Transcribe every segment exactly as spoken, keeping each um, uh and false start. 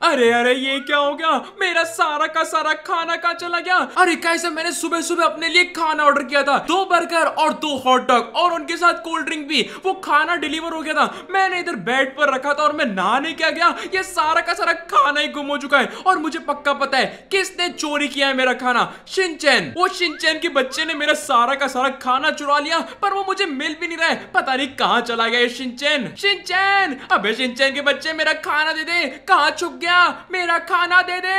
अरे अरे ये क्या हो गया? मेरा सारा का सारा खाना कहाँ चला गया? अरे कैसे मैंने सुबह सुबह अपने लिए खाना ऑर्डर किया था, दो बर्गर और दो हॉट डॉग और उनके साथ कोल्ड ड्रिंक भी, वो खाना डिलीवर हो गया था। मैंने इधर बेड पर रखा था और मैं नहाने क्या गया, ये सारा का सारा खाना ही गुम हो चुका है। और मुझे पक्का पता है किसने चोरी किया है मेरा खाना। शिनचैन, वो शिनचैन के बच्चे ने मेरा सारा का सारा खाना चुरा लिया, पर वो मुझे मिल भी नहीं रहा है। पता नहीं कहाँ चला गया ये शिनचैन। शिनचैन, अबे शिनचैन के बच्चे मेरा खाना दे दे, कहाँ छुप गया? मेरा खाना दे दे।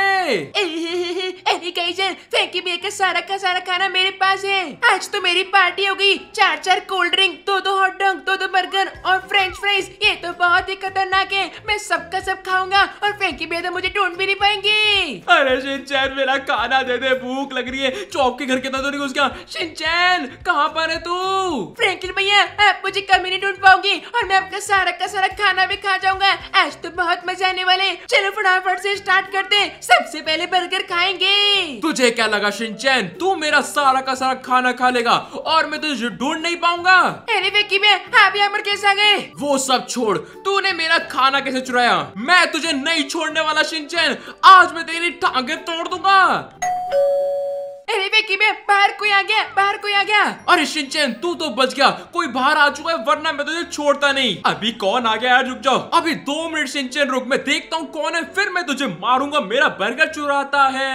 फ्रैंकी भैया का सारा का सारा खाना मेरे पास है। आज तो मेरी पार्टी हो गई। चार चार कोल्ड ड्रिंक, दो दो हॉट डॉग, दो दो बर्गर और फ्रेंच फ्राइज। ये तो बहुत ही खतरनाक है। मैं सबका सब खाऊंगा और फ्रैंकी भैया तो मुझे ढूंढ भी नहीं पाएंगे। अरे शिनचैन मेरा खाना दे दे, भूख लग रही है। चौक के घर के अंदर तो नहीं घुस गया? शिनचैन कहाँ पर है तू? फ्रैंकलिन भैया आप मुझे कभी नहीं ढूंढ पाओगे और मैं आपका सारा का सारा खाना भी खा जाऊंगा। आज तो बहुत मजा आने वाले। चलो फटाफट से स्टार्ट करते हैं। सबसे पहले बर्गर खाएंगे। तुझे क्या लगा शिनचैन, तू मेरा सारा का सारा खाना खा लेगा और मैं तुझे ढूंढ नहीं पाऊंगा? अरे फ्रैंकी भैया आप यहाँ पर कैसे आ गए? वो सब छोड़, तूने मेरा खाना कैसे चुराया? मैं तुझे नहीं छोड़ने वाला शिनचैन, आज मैं तेरी टांगे तोड़ दूंगा। अरे फ्रैंकी भैया बाहर कोई आ गया, बाहर कोई आ गया। अरे शिनचैन तू तो बच गया, कोई बाहर आ चुका है, वरना मैं तुझे छोड़ता नहीं। अभी कौन आ गया यार? रुक जाओ, अभी दो मिनट शिनचैन रुक, मैं देखता हूँ कौन है, फिर मैं तुझे मारूंगा। मेरा बर्गर चुराता है।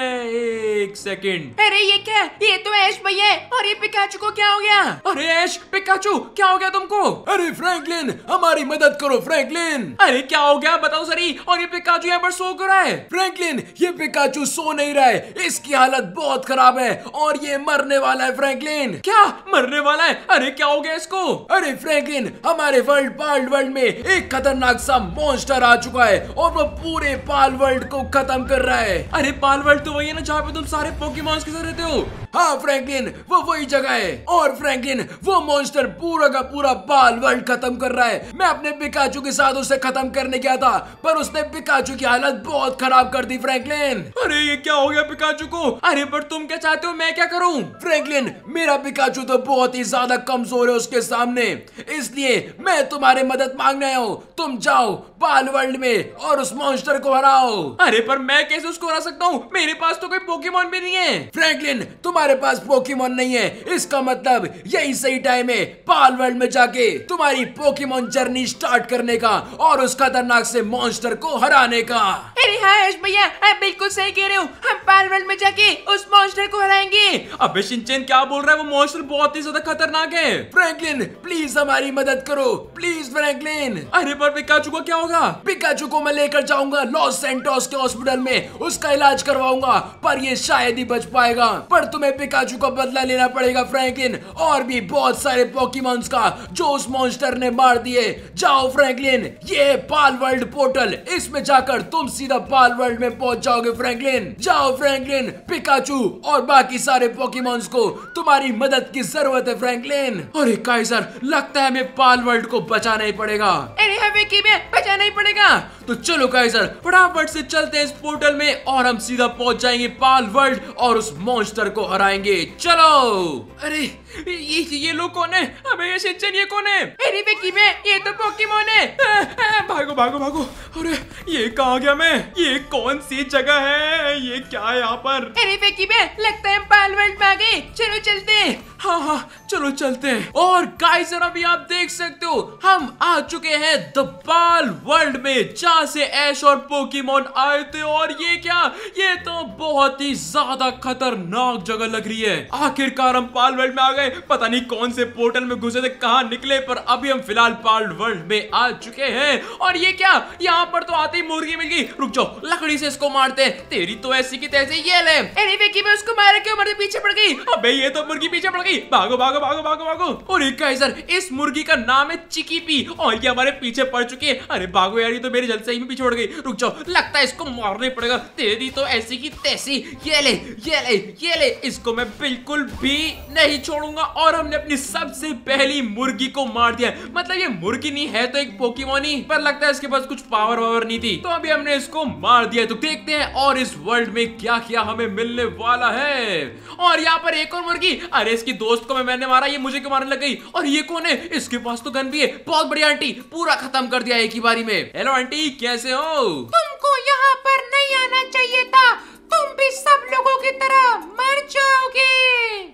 एक सेकंड। अरे ये क्या? ये तो ऐश भैया है। और ये पिकाचू को क्या हो गया? अरे ऐश, पिकाचू क्या हो गया तुमको? अरे फ्रैंकलिन हमारी मदद करो फ्रैंकलिन। अरे क्या हो गया बताओ सरी। और ये पिकाचू यहाँ पर सो कर रहा है। फ्रैंकलिन ये पिकाचू सो नहीं रहा है, इसकी हालत बहुत खराब है और ये मरने वाला है फ्रैंकलिन। क्या मरने वाला है? अरे क्या हो गया इसको? अरे फ्रैंकलिन हमारे वर्ल्ड पाल वर्ल्ड में एक खतरनाक सा मॉन्स्टर आ चुका है और वो पूरे पाल वर्ल्ड को खत्म कर रहा है। अरे पाल वर्ल्ड तो वही है ना जहाँ पे तुम सारे पोकेमॉन्स के साथ रहते हो? हाँ फ्रैंकलिन वो वही जगह है। और फ्रैंकलिन वो मॉन्स्टर पूरा का पूरा पाल वर्ल्ड खत्म कर रहा है। मैं अपने पिकाचू के साथ उसे खत्म करने गया था, पर उसने पिकाचू की हालत बहुत खराब कर दी फ्रैंकलिन। अरे ये क्या हो गया पिकाचू को? अरे पर तुम क्या चाहते हो, मैं क्या करूं? फ्रैंकलिन मेरा पिकाचू तो बहुत ही ज्यादा कमजोर है उसके सामने, इसलिए मैं तुम्हारी मदद मांगने आया हूँ। तुम जाओ पाल वर्ल्ड में और उस मॉन्स्टर को हराओ। अरे पर मैं कैसे उसको हरा सकता हूँ? मेरे पास तो कोई पोकेमॉन भी नहीं है। फ्रैंकलिन तुम्हारे पास पोकेमॉन नहीं है, इसका मतलब यही सही टाइम है पाल वर्ल्ड में जाके तुम्हारी पोकेमॉन जर्नी स्टार्ट करने का और उस खतरनाक से मॉन्स्टर को हराने का। अरे हाँ ऐश भैया आप बिल्कुल सही कह रहे हो। हम पाल वर्ल्ड में जाके उस मॉन्स्टर को हराएंगे। अबे शिनचैन क्या बोल रहा है? वो मॉन्स्टर बहुत ही ज्यादा खतरनाक है। फ्रैंकलिन प्लीज हमारी मदद करो, प्लीज फ्रैंकलिन। अरे पर पिकाचू को क्या होगा? पिकाचू को मैं लेकर जाऊंगा लॉस सैंटोस के हॉस्पिटल में, उसका इलाज करवाऊंगा, पर ये शायद ही बच पाएगा। पर तुम्हें पिकाचू का बदला लेना पड़ेगा फ्रैंकलिन, और भी बहुत सारे पोकेमॉन्स का जो उस मॉन्स्टर ने मार दिए। जाओ फ्रैंकलिन, ये पाल वर्ल्ड पोर्टल, इसमें जाकर तुम सीधा पाल वर्ल्ड में पहुंच जाओगे फ्रैंकलिन। जाओ फ्रैंकलिन, पिकाचू और बाकी सारे पोकेमॉन्स को तुम्हारी मदद की जरूरत है फ्रैंकलिन। अरे काइजर लगता है हमें पाल वर्ल्ड को बचाना ही पड़ेगा। अरे हमें की में बचाना ही पड़ेगा। तो चलो काइजर फटाफट से चलते हैं इस पोर्टल में और हम सीधा पहुंच जाएंगे पाल वर्ल्ड और उस मॉन्स्टर को हराएंगे। चलो। अरे ये ये लोग कौन है? अबे ये शिनचैन ये कौन है? अरे बेकी में ये तो पोकेमॉन है। आ, आ, भागो भागो भागो। अरे ये कहाँ गया मैं? ये कौन सी जगह है? ये क्या है यहाँ पर? अरे बेकी में लगता है हम पाल वर्ल्ड में आ गए। चलो चलते हैं। हाँ हाँ चलो चलते हैं। और गाइस अभी आप देख सकते हो हम आ चुके हैं द पाल वर्ल्ड में, जहाँ से ऐश और पोकेमॉन आए थे। और ये क्या, ये तो बहुत ही ज्यादा खतरनाक जगह लग रही है। आखिरकार हम पाल वर्ल्ड में आ गए। पता नहीं कौन से पोर्टल में घुसे थे, कहाँ निकले, पर अभी हम फिलहाल पाल वर्ल्ड में आ चुके हैं। और ये क्या, यहाँ पर तो आते ही मुर्गी मिल गई। रुक जाओ, लकड़ी से इसको मारते हैं। तेरी तो ऐसी की तैसी। ये ले। अरे बेकी में उसको मारा क्यों? मरते पीछे पड़ गई। अबे ये तो मुर्गी पीछे पड़ गई। भागो भागो भागो भागो भागो। और एक गाइजर इस मुर्गी का नाम है चिकीपी और ये हमारे पीछे पड़ चुकी है। अरे भागो यार, ये तो मेरे जल से ही में पीछे पड़ गई। रुक जाओ, लगता है इसको मारना ही पड़ेगा। तेरी तो ऐसी की तैसी। ये ले ये ले ये ले, इसको मैं बिल्कुल भी नहीं छोड़ूंगा। और हमने अपनी सबसे पहली मुर्गी को मार दिया। मतलब ये मुर्गी नहीं है तो एक पोकेमॉन ही, पर लगता है इसके पास कुछ पावर वावर नहीं थी, तो अभी हमने इसको मार दिया। तो देखते हैं और इस वर्ल्ड में क्या क्या हमें मिलने वाला है। और यहाँ पर एक और मुर्गी। अरे इसकी दोस्त को मैं मैंने मारा, ये मुझे क्यों मारने लग गई? और ये कौन है? इसके पास तो गन भी है। बहुत बढ़िया आंटी, पूरा खत्म कर दिया एक ही बारी में। हेलो आंटी, कैसे हो? तुमको यहाँ पर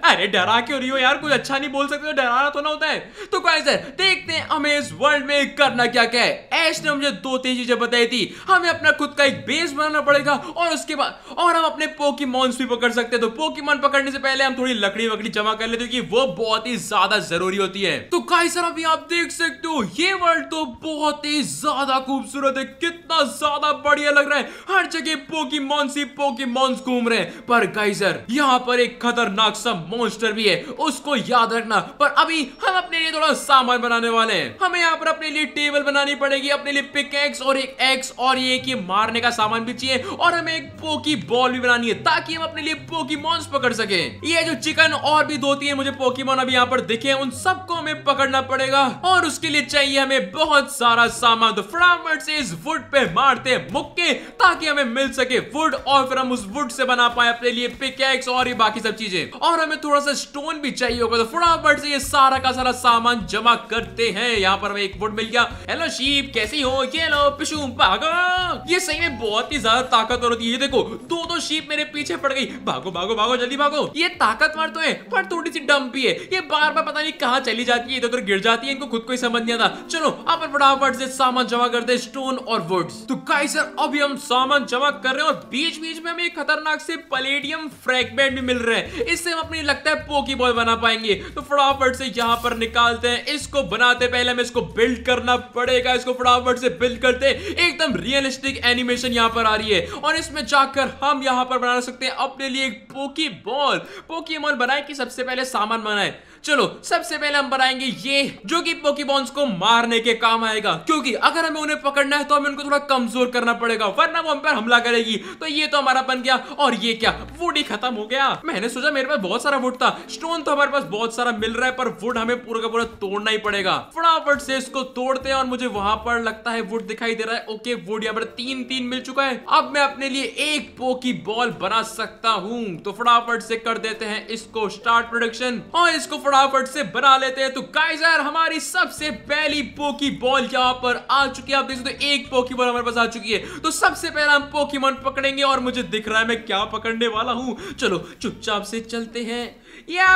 अरे डरा क्यों रही हो यार, कुछ अच्छा नहीं बोल सकते तो डराना तो ना होता है। तो गाइस देखते हैं हमें इस वर्ल्ड में करना क्या क्या है। ऐश ने मुझे दो तीन चीजें बताई थी। हमें अपना खुद का एक बेस बनाना पड़ेगा और उसके बाद और हम अपने पोकेमॉन्स भी पकड़ सकते हैं। तो पोकेमॉन पकड़ने से पहले हम थोड़ी लकड़ी वकड़ी जमा कर लेते हैं क्योंकि वो बहुत ही ज्यादा जरूरी होती है। तो गाइस अभी आप देख सकते हो ये वर्ल्ड तो बहुत ही ज्यादा खूबसूरत है, कितना ज्यादा बढ़िया लग रहा है। हर जगह पोकेमॉन्स ही पोकेमॉन्स घूम रहे हैं। पर गाइस यहाँ पर एक खतरनाक सा मॉन्स्टर भी है, उसको याद रखना। पर अभी हम अपने लिए थोड़ा सामान बनाने वाले हैं। हमें यहाँ पर अपने लिए टेबल बनानी पड़ेगी, अपने लिए पिकैक्स और एक एक्स और ये कि मारने का सामान भी चाहिए और हमें एक पोकी बॉल भी बनानी है ताकि हम अपने लिए पोकेमॉन्स पकड़ सके। ये जो चिकन और भी दो तीन मुझे पोकेमॉन अभी यहाँ पर दिखे उन सबको हमें पकड़ना पड़ेगा और उसके लिए चाहिए हमें बहुत सारा सामान। तो फटाफट से इस वुड पे मारते हैं मुक्के ताकि हमें मिल सके वुड और फिर हम उस वुड से बना पाए अपने लिए पिकैक्स और ये बाकी सब चीजें। और हमें थोड़ा सा स्टोन भी चाहिए होगा। तो फटाफट से ये सारा का सारा सामान जमा करते हैं। यहाँ पर हमें एक वुड मिल गया। हेलो शीप कैसी हो? ये लो पिशू भागो। ये सही में बहुत ही ज्यादा ताकतवर होती है। ये देखो दो दो शीप मेरे पीछे पड़ गई। भागो भागो भागो जल्दी भागो। ये ताकतवर तो है पर थोड़ी सी डम भी है। ये बार बार पता नहीं कहाँ चली जाती है, इधर उधर गिर जाती है, इनको खुद को ही समझ नहीं आता। चलो अपन फटाफट से सामान जमा करते हैं, स्टोन और वुड्स। तो गाइस सर अभी हम सामान जमा कर रहे हैं और बीच बीच में हमें खतरनाक से पैलेडियम फ्रैगमेंट भी मिल रहे हैं। इससे हम अपनी लगता है पोकेबॉल बना पाएंगे। तो फटाफट से यहाँ पर निकालते हैं। इसको बनाते पहले हमें इसको बिल्ड करना पड़ेगा। इसको फटाफट से बिल्ड करते हैं। एकदम रियलिस्टिक एनिमेशन यहाँ पर आ रही है और इसमें जाकर हम यहाँ पर बना सकते हैं अपने लिए एक पोकेबॉल। पोकेमॉन बनाए कि सबसे पहले सामान बनाए? चलो सबसे पहले हम बनाएंगे ये जो कि पोकेमॉन्स को मारने के काम आएगा, क्योंकि अगर हमें उन्हें पकड़ना है तो हमें उनको थोड़ा कमजोर करना पड़ेगा वरना वो हम पर हमला करेगी। तो ये तो हमारा बन गया। और ये क्या वुड ही खत्म हो गया। मैंने सोचा मेरे पास बहुत सारा वुड था, स्टोन तो हमारे पास बहुत सारा मिल रहा है पर वुड हमें पूरा का पूरा तोड़ना ही पड़ेगा। फटाफट से इसको तोड़ते हैं और मुझे वहां पर लगता है वुड दिखाई दे रहा है। ओके वुड यहाँ पर तीन तीन मिल चुका है। अब मैं अपने लिए एक पोकी बॉल बना सकता हूँ। तो फटाफट से कर देते हैं इसको स्टार्ट प्रोडक्शन और इसको फटाफट से बना लेते हैं। तो गाइस यार हमारी सबसे पहली पोकी बॉल यहाँ पर आ चुकी है। आप देख सकते हो एक पोकी बॉल हमारे पास आ चुकी है। तो सबसे पहले हम पोकेमॉन पकड़ेंगे और मुझे दिख रहा है मैं क्या पकड़ने वाला हूँ। चलो चुपचाप से चलते हैं। या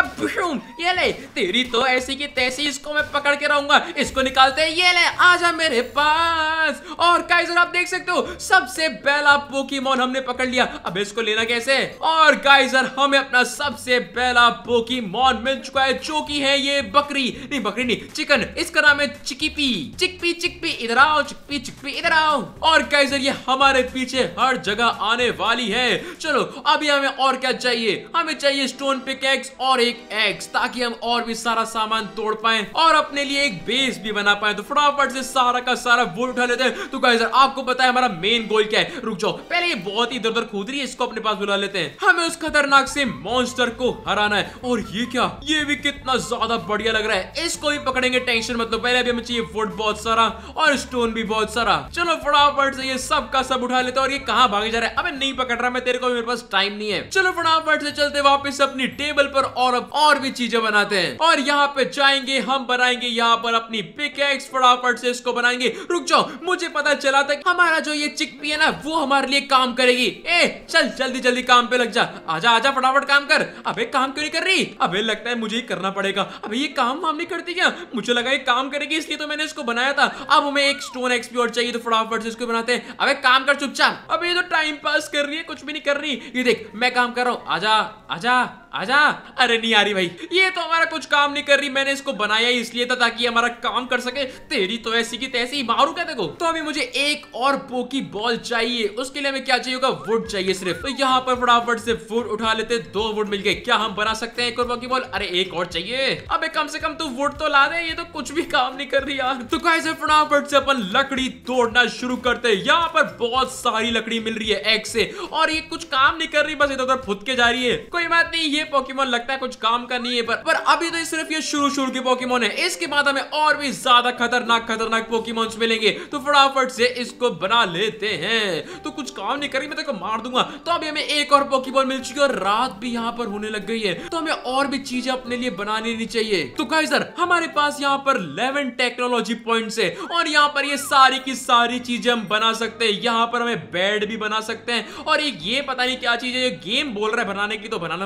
ये ले तेरी तो ऐसी की तैसी, इसको मैं पकड़ के रहूंगा। इसको निकालते हैं। ये ले आजा मेरे पास। और गाइस आप देख सकते हो सबसे पहला पोकेमॉन हमने पकड़ लिया। अब इसको लेना कैसे? और गाइस हमें अपना सबसे पहला पोकेमॉन मिल चुका है जो कि है ये बकरी नहीं बकरी नहीं चिकन। इसका नाम है चिकीपी। चिकपी चिकपी इधर आओ, चिकपी चिकपी इधर आओ। और गाइस ये हमारे पीछे हर जगह आने वाली है। चलो अभी हमें और क्या चाहिए? हमें चाहिए स्टोन पिकैक्स और एक एक्स ताकि हम और भी सारा सामान तोड़ पाएं और अपने लिए एक बेस भी बना पाएं। तो फटाफट से सारा का सारा वुड उठा लेते हैं। तो गाइस आपको पता है हमारा मेन गोल क्या है? रुक जाओ पहले ये बहुत ही इधर उधर कूद रही है, इसको अपने पास बुला लेते हैं। हमें उस खतरनाक से मॉन्स्टर को हराना है। और ये क्या, ये भी कितना ज्यादा बढ़िया लग रहा है। इसको भी पकड़ेंगे, टेंशन मत लो। पहले अभी हमें चाहिए वुड बहुत सारा और स्टोन भी बहुत सारा। चलो फटाफट से ये सब का सब उठा लेते हैं। और ये कहां भागे जा रहा है? अबे नहीं पकड़ रहा मैं तेरे को, मेरे पास टाइम नहीं है। चलो फटाफट से चलते वापस अपनी टेबल पर और अब और भी चीजें बनाते हैं। और यहाँ पे जाएंगे हम बनाएंगे यहाँ पर अपनी पिकैक्स। फटाफट से इसको बनाएंगे। रुक जाओ मुझे पता चला था हमारा जो ये चिकपी है ना वो हमारे लिए काम करेगी। ए चल जल्दी जल्दी काम पे लग जा। आजा आजा फटाफट काम कर। अबे काम क्यों नहीं कर रही? अबे लगता है मुझे ही करना पड़ेगा। अबे ये काम हम नहीं करती क्या? मुझे लगा ये काम करेगी इसलिए तो मैंने इसको बनाया था। अब हमें एक स्टोन एक्सपी और चाहिए तो फटाफट से इसको बनाते हैं। अबे काम कर चुपचाप। अबे ये तो टाइम पास कर रही है, कुछ भी नहीं कर रही। ये देख मैं काम कर रहा हूँ। आजा आजा आजा। अरे नहीं आ रही भाई, ये तो हमारा कुछ काम नहीं कर रही। मैंने इसको बनाया ही इसलिए था ताकि हमारा काम कर सके। तेरी तो ऐसी की तैसी, मारू क्या देखो। तो अभी मुझे एक और पोकी बॉल चाहिए। उसके लिए हमें क्या चाहिए होगा? वुड चाहिए सिर्फ। तो यहाँ पर फटाफट से वुड उठा लेते। दो वुड मिल गए। क्या हम बना सकते हैं एक और पोकी बॉल? अरे एक और चाहिए। अबे कम से कम तू वुड तो ला दे, ये तो कुछ भी काम नहीं कर रही यार। तो कैसे फटाफट से अपन लकड़ी तोड़ना शुरू करते हैं। यहाँ पर बहुत सारी लकड़ी मिल रही है एक से और ये कुछ काम नहीं कर रही, बस इधर उधर फुद के जा रही है। कोई बात नहीं, ये पोकेमॉन लगता है कुछ काम का नहीं है पर, पर अभी तो ये सिर्फ ये शुरू शुरू के पोकेमॉन है। इसके बाद हमें और भी ज्यादा खतरनाक खतरनाक पोकेमॉन्स मिलेंगे। तो फटाफट से इसको बना लेते हैं। तो कुछ काम नहीं करेगी, मैं तेरे को मार दूंगा। तो अभी हमें एक और पोकेमॉन मिल चुकी है और रात भी यहाँ पर होने लग गई है। तो हमें और भी चीजें अपने लिए बना लेनी चाहिए। तो गाइस हमारे पास यहाँ पर इलेवन टेक्नोलॉजी पॉइंट्स है और यहाँ पर ये सारी की सारी चीजें हम बना सकते हैं। यहाँ पर हमें बेड भी बना सकते हैं और एक ये पता नहीं क्या चीज है, ये गेम बोल रहा है बनाने की तो बनाना पड़ेगा। तो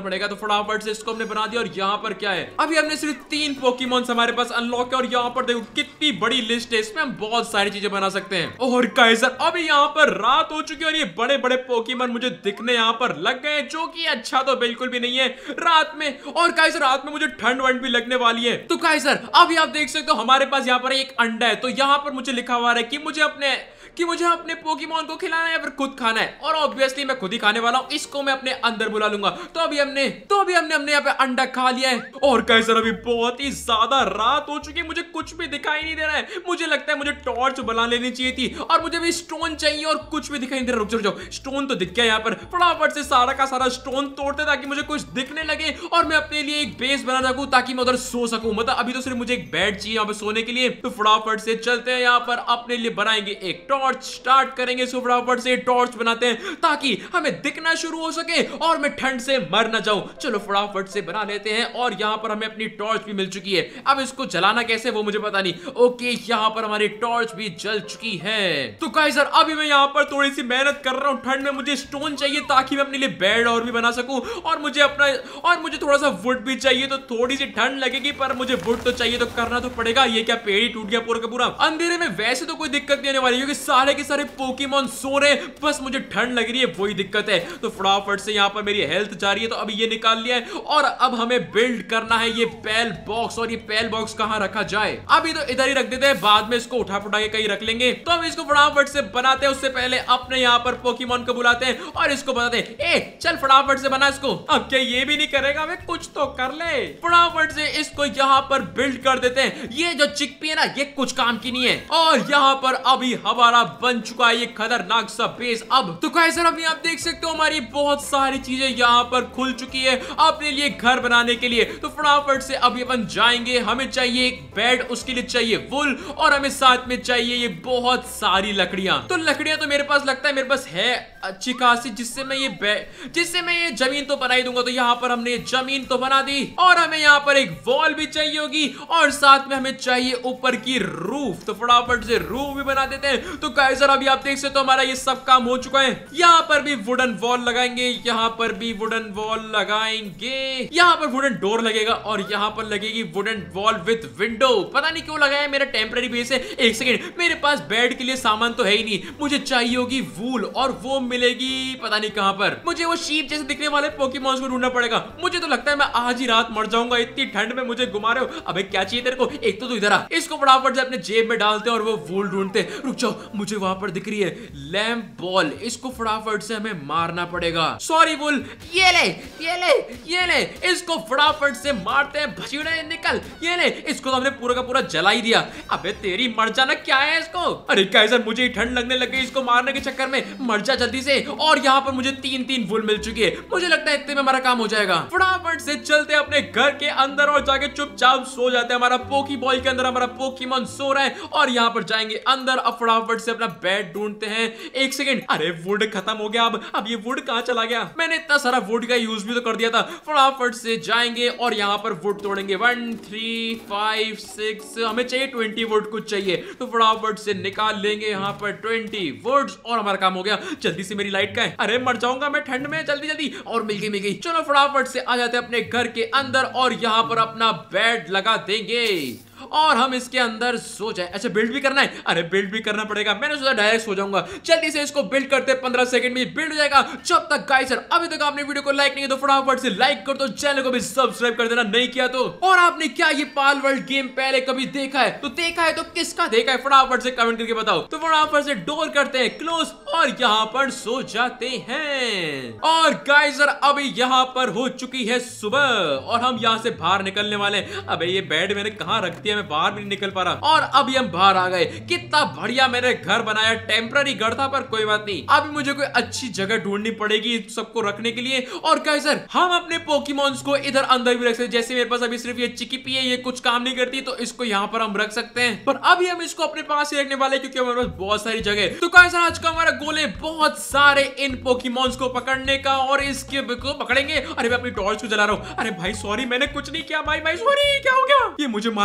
फटाफट से इसको हमने बना दिया। और यहाँ पर क्या है, अभी हमने सिर्फ तीन पोकेमॉन्स हमारे पास अनलॉक है और यहाँ पर देखो कितनी बड़ी लिस्ट है, इसमें हम बहुत सारी चीजें बना सकते हैं। और गाइस अभी यहाँ पर रात हो चुकी है और ये बड़े बड़े पोकेमॉन मुझे दिखने यहाँ पर लग गए, जो कि अच्छा तो बिल्कुल भी नहीं है रात में। और गाइस रात में मुझे ठंड वंड भी लगने वाली है। तो गाइस अभी आप देख सकते हो हमारे पास यहाँ पर एक अंडा है, तो यहाँ पर मुझे लिखा हुआ है कि मुझे अपने कि मुझे अपने पोकेमॉन को खिलाना है या फिर खुद खाना है, और ऑब्वियसली मैं खुद ही खाने वाला हूँ। इसको मैं अपने अंदर बुला लूंगा। तो अभी हमने तो अभी हमने हमने यहाँ पे अंडा खा लिया है। और गाइस अभी बहुत ही ज्यादा रात हो चुकी है, मुझे कुछ भी दिखाई नहीं दे रहा है। मुझे लगता है मुझे टॉर्च बना लेनी चाहिए थी, और मुझे भी स्टोन चाहिए और कुछ भी दिखाई नहीं दे रहा। रुक जाओ रुक जाओ, स्टोन तो दिख गया यहाँ पर। फटाफट से सारा का सारा स्टोन तोड़ते ताकि मुझे कुछ दिखने लगे और मैं अपने लिए एक बेस बना सकूं ताकि मैं उधर सो सकूं। मतलब अभी तो सिर्फ मुझे एक बेड चाहिए यहाँ पे सोने के लिए। तो फटाफट से चलते हैं यहाँ पर, अपने लिए बनाएंगे एक टॉर्च, स्टार्ट करेंगे इसको। फटाफट से टॉर्च बनाते हैं ताकि हमें दिखना शुरू हो सके और मैं ठंड से मर ना जाऊं। चलो फटाफट से बना लेते हैं। और यहाँ पर हमें अपनी टॉर्च भी मिल चुकी है। अब इसको जलाना कैसे वो मुझे पता नहीं। ओके यहाँ पर हमारी टॉर्च भी जल चुकी है। तो गाइस सर अभी मैं यहाँ पर थोड़ी सी मेहनत कर रहा हूँ। ठंड में मुझे स्टोन चाहिए ताकि मैं अपने लिए बेड और भी बना सकूं, और मुझे अपना और मुझे थोड़ा सा वुड भी चाहिए। तो थोड़ी सी ठंड लगेगी पर मुझे वुड तो चाहिए, तो करना तो पड़ेगा। ये क्या पेड़ ही टूट गया पूरा का पूरा। अंधेरे में वैसे तो कोई दिक्कत नहीं आने वाली क्योंकि सारे के सारे पोकेमॉन सो रहे, बस मुझे ठंड लग रही है वही दिक्कत है। तो फटाफट से यहाँ पर मेरी हेल्थ जा रही है, तो अभी ये निकाल लिया है। और अब हमें बिल्ड करना है ये पेल बॉक्स। और ये पेल बॉक्स कहाँ रखा जाए, अभी तो इधर ही रख देते हैं, बाद में इसको उठा पुठा के कहीं रख लेंगे। तो हम इसको फटाफट से बनाते हैं। उससे पहले अपने यहाँ पर पोकेमॉन को बुलाते हैं और इसको बताते हैं, ए चल फटाफट से बना इसको। अब क्या ये भी नहीं करेगा, वे कुछ तो कर ले। फटाफट से इसको यहाँ पर बिल्ड कर देते हैं। ये जो चिकपी है ना, ये कुछ काम की नहीं है। और यहाँ पर अभी हमारा बन चुका है ये खतरनाक सा बेस। अब तो गाइस अभी आप देख सकते हो हमारी बहुत सारी चीजें यहाँ पर खुल चुकी है अपने लिए घर बनाने के लिए। तो फटाफट से अभी अपन जाएंगे। हमें चाहिए एक बेड, उसके लिए चाहिए वुल, और हमें साथ में चाहिए ये बहुत सारी लकड़ियां। तो लकड़ियां तो मेरे पास लगता है मेरे पास है अच्छी खासी, जिससे मैं ये बेड जिससे मैं ये जमीन तो बना ही दूंगा। तो यहाँ पर हमने ये जमीन तो बना दी, और हमें यहाँ पर एक वॉल भी चाहिए होगी, और साथ में हमें चाहिए ऊपर की रूफ। तो फटाफट से रूफ भी बना देते हैं। तो गाइस अभी आप देख सकते हो हमारा ये सब काम हो चुका है। यहाँ पर भी वुडन वॉल लगाएंगे, यहाँ पर भी वुडन वॉल लगाएंगे, यहाँ पर वुडन डोर लगेगा, और यहाँ पर लगेगी वुडन वॉल विद विंडो। पता नहीं क्यों लगाया, मेरा टेम्पररी बेस है। एक सेकेंड, मेरे पास बेड के लिए सामान तो है ही नहीं, मुझे चाहिए होगी वूल, और वो मिलेगी पता नहीं कहां पर। मुझे वो शीप जैसे दिखने वाले पोकेमॉन्स को ढूंढना पड़ेगा। मुझे तो लगता है मैं आज ही रात मर जाऊंगा, इतनी ठंड में मुझे घुमा रहे हो। अबे क्या चाहिए तेरे को, एक तो तू इधर आ। इसको फटाफट से अपने जेब में डालते हैं और वो वूल ढूंढते हैं। रुक जाओ, मुझे वहां पर दिख रही है लैम्प बॉल, इसको फटाफट से हमें मारना पड़ेगा। सॉरी वूल, ये ले ये ले ये ले, इसको फटाफट से मारते हैं। भसीड़े निकल, ये ले, इसको तो हमने पूरा का पूरा जला ही दिया। अबे तेरी मर जाना क्या है इसको। अरे कैसे मुझे ठंड लगने लग गई इसको मारने के चक्कर में, मर जा जल्दी से। और यहाँ पर मुझे तीन तीन वुल मिल चुकी है, मुझे लगता है इतने में हमारा काम हो जाएगा। फटाफट से चलते अपने घर के अंदर और जाके चुपचाप सो जाते हैं। हमारा पोकी बॉल के अंदर हमारा पोकेमॉन सो रहा है, और यहाँ पर जाएंगे अंदर। अब फटाफट से अपना बेड ढूंढते हैं। एक सेकंड, अरे वुड खत्म हो गया। अब अब ये वुड कहाँ चला गया, मैंने इतना सारा वुड का यूज भी तो कर दिया था। फटाफट से जाएंगे और यहाँ पर वुड तोड़ेंगे। वन थ्री फाइव सिक्स, हमें चाहिए ट्वेंटी वुड कुछ चाहिए। तो फटाफट से निकाल लेंगे यहाँ पर ट्वेंटी वुड्स, और हमारा काम हो गया। जल्दी से मेरी लाइट का है, अरे मर जाऊंगा मैं ठंड में। जल्दी जल्दी, और मिल गई मिल गई। चलो फटाफट से आ जाते हैं अपने घर के अंदर और यहाँ पर अपना बेड लगा देंगे और हम इसके अंदर सो जाए। अच्छा बिल्ड भी करना है, अरे बिल्ड भी करना पड़ेगा। मैंने सोचा डायरेक्ट सो जाऊंगा। जल्दी से इसको बिल्ड करते, पंद्रह सेकंड में बिल्ड हो जाएगा। जब तक गाइस सर अभी तक आपने वीडियो को लाइक नहीं किया तो फटाफट से लाइक कर दो, चैनल को भी सब्सक्राइब कर देना नहीं किया तो। और आपने क्या ये पाल वर्ल्ड गेम पहले कभी देखा है, तो देखा है तो किसका देखा है फटाफट से कमेंट करके बताओ। तो फटाफट से डोर करते हैं क्लोज और यहाँ पर सो जाते हैं। और गाइस सर अभी यहाँ पर हो चुकी है सुबह और हम यहाँ से बाहर निकलने वाले हैं। अबे ये बेड मैंने कहाँ रख दिया, मैं बाहर भी नहीं निकल पा रहा। और अभी हम बाहर आ गए। कितना बढ़िया मैंने घर बनाया, टेम्पररी घर था पर कोई बात नहीं। अभी मुझे कोई अच्छी जगह ढूंढनी पड़ेगी सबको रखने के लिए। और गाइस सर हम अपने पोकेमॉन्स को इधर अंदर भी रख सकते हैं। जैसे मेरे पास अभी सिर्फ ये चिकीपी है, ये कुछ काम नहीं करती, तो इसको यहाँ पर हम रख सकते हैं। पर अभी हम इसको अपने पास ही रखने वाले क्योंकि हमारे पास बहुत सारी जगह। तो गाइस सर आज का हमारा गोल है बहुत सारे इन पोकेमॉन्स को पकड़ने का और इसके को पकड़ेंगे। अरे मैं अपनी टॉर्च को जला रहा हूँ। अरे भाई सॉरी, मैंने कुछ नहीं किया भाई भाई सॉरी। क्या हो गया, ये मुझे मारने आ रहा है क्या?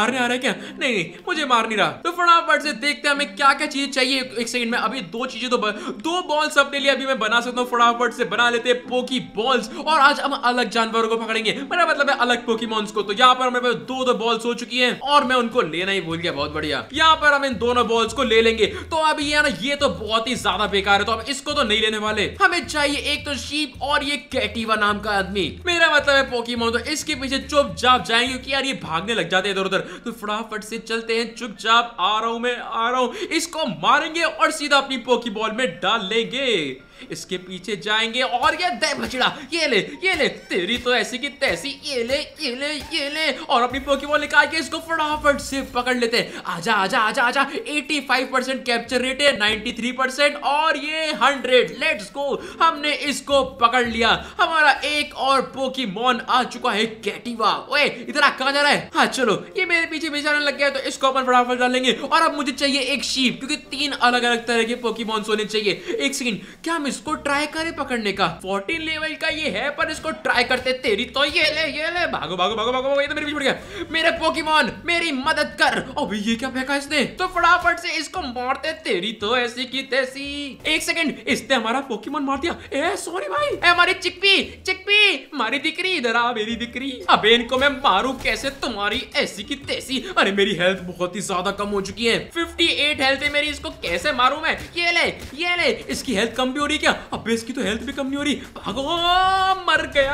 क्या? नहीं नहीं मुझे मार नहीं रहा। तो फटाफट से देखते हैं हमें क्या क्या चीजें चाहिए। एक सेकंड में अभी दो चीजें तो दो बॉल्स अपने लिए अभी मैं बना सकता हूँ। फटाफट से बना लेते हैं पोकी बॉल्स और आज हम अलग जानवरों को पकड़ेंगे, मेरा मतलब है अलग पोकीमॉन्स को। तो यहाँ पर हमारे पास दो दो बॉल्स हो चुकी हैं और मैं उनको लेना ही भूल गया। बहुत बढ़िया, यहाँ पर हम इन दोनों बॉल्स को ले लेंगे। तो अब ये ना ये तो बहुत ही ज्यादा बेकार है, तो अब इसको तो नहीं लेने वाले। हमें चाहिए एक तो शीप और ये कैटिवा नाम का आदमी, मेरा मतलब है पोकीमॉन। तो इसके पीछे चुपचाप जाएंगे क्योंकि यार ये भागने लग जाते हैं इधर उधर। तो फटाफट से चलते हैं, चुपचाप आ रहा हूं मैं, आ रहा हूं। इसको मारेंगे और सीधा अपनी पोकी बॉल में डाल लेंगे। इसके पीछे जाएंगे और ये दे बचड़ा, ये ले ये ले, तेरी तो ऐसी की तैसी, ये ले ये ले ये ले, और अपनी पोकेबॉल निकाल के इसको फटाफट से पकड़ लेते हैं। आजा आजा आजा आजा। पचासी परसेंट कैप्चर रेट है, तिरानवे परसेंट और ये हंड्रेड। लेट्स गो, हमने इसको पकड़ लिया। हमारा एक और पोकेमॉन आ चुका है, कैटिवा। ओए इधर आ, कहां जा रहा है? हाँ चलो, ये मेरे पीछे पीछे आने लग गया तो इसको अपन फटाफट डालेंगे। और अब मुझे चाहिए एक शीप, क्योंकि तीन अलग अलग तरह के पोकेमॉन्स होने चाहिए। एक सेकंड, क्या इसको ट्राई करें पकड़ने का? चौदह लेवल का ये है, पर इसको ट्राई करते। तेरी तो ये ले ये ले, भागो भागो भागो भागो, ये तो मेरे पीछे पड़ गया। मेरे पोकेमॉन मेरी मदद कर। अबे ये क्या फेंका इसने? तो फटाफट से इसको मारते। तेरी तो ऐसी की तैसी। एक सेकंड, इसने हमारा पोकेमॉन मार दिया। ए सॉरी भाई। ए हमारी चिकपी चिकपी, मारी दिकरी, इधर आ मेरी दिकरी। अबे इनको मैं मारूं कैसे? तुम्हारी ऐसी की तैसी। अरे मेरी हेल्थ बहुत ही ज्यादा कम हो चुकी है, अट्ठावन हेल्थ है मेरी, इसको कैसे मारूं मैं? ये ले ये ले, इसकी हेल्थ कम भी हो रही है क्या? अबे इसकी तो हेल्थ भी कम नहीं हो रही। भागो, मर गया।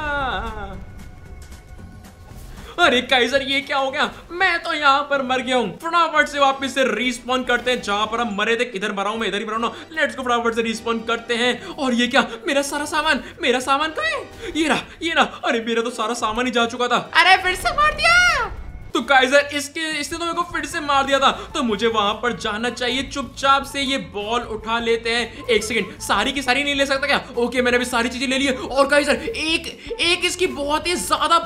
अरे काइजर ये क्या हो गया? मैं तो यहाँ पर मर गया हूँ। फटाफट से वापस से रिस्पॉन करते हैं जहां पर हम मरे थे। किधर मरा हूँ मैं? इधर ही मरा हूँ। लेट्स को फटाफट से रिस्पॉन करते हैं। और ये क्या? मेरा सारा सामान, मेरा सामान कहाँ है? ये रहा ये रहा। अरे मेरा तो सारा सामान ही जा चुका था। अरे फिर से मार दिया। तो काइजर इसके इसने तो मेरे को फिर से मार दिया था, तो मुझे वहां पर जाना चाहिए। चुपचाप से ये बॉल उठा लेते हैं। एक सेकंड, सारी की सारी नहीं ले सकता क्या? ओके मैंने भी सारी चीजें ले ली है। और काइजर एक एक इसकी बहुत ही ज्यादा